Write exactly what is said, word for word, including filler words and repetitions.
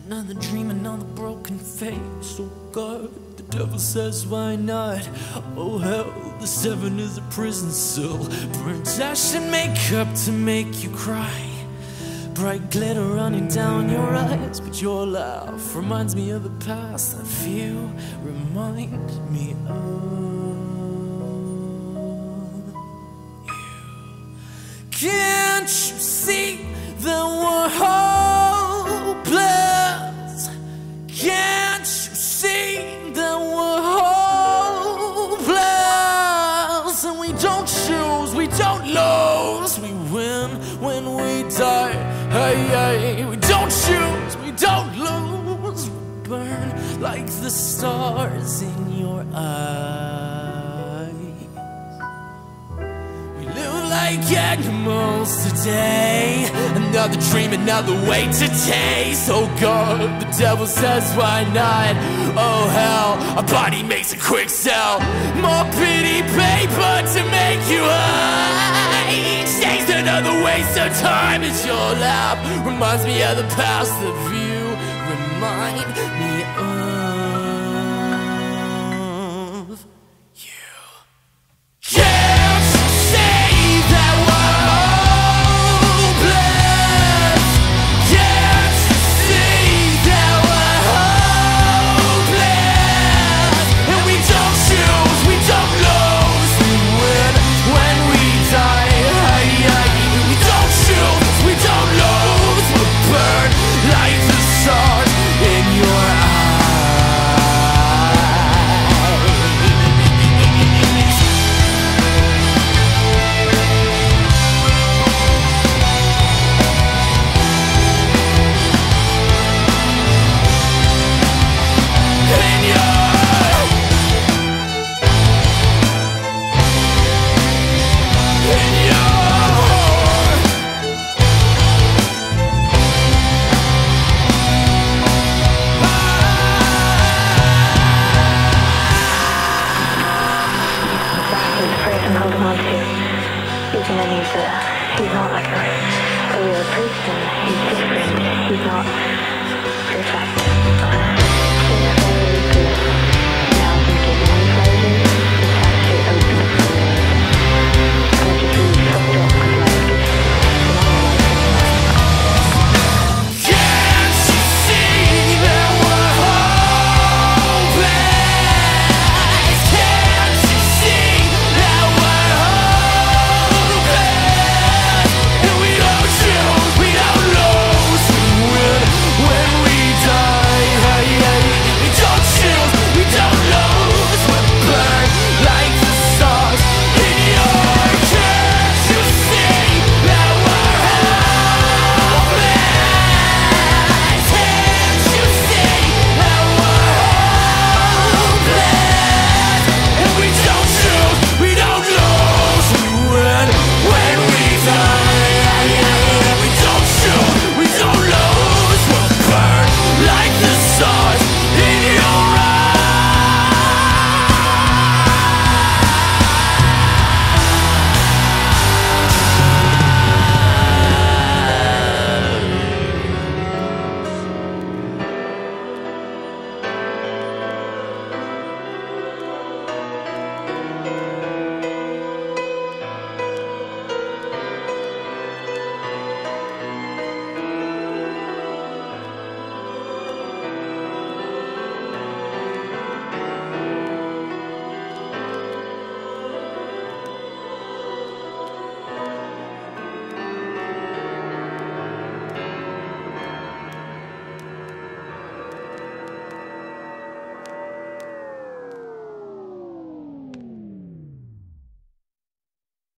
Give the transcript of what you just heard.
Another dream, another broken face. Oh God, the devil says why not? Oh hell, the seven is a prison cell. Burnt ash and makeup to make you cry. Bright glitter running down your eyes, but your laugh reminds me of the past that few remind me of. Can't you see that we're hopeless? Can't you see that we're hopeless? And we don't choose, we don't lose, we win when we die. Hey, hey, we don't choose, we don't lose, we burn like the stars in your eyes. We live like animals today, another dream, another way to taste. Oh God, the devil says why not? Oh hell, a body makes a quick sell. More pity paper to make you high. Chase another waste of time as your laugh reminds me of the past that you remind me of you. Can't you see that we're hopeless? Can't you see that we're hopeless? And we don't choose, we don't lose, we win when we die. We don't choose, we don't lose, we burn like the stars in your eyes. In your In your Holding on to, even then he's, uh, he's not like a, a real priest, and he's different. He's not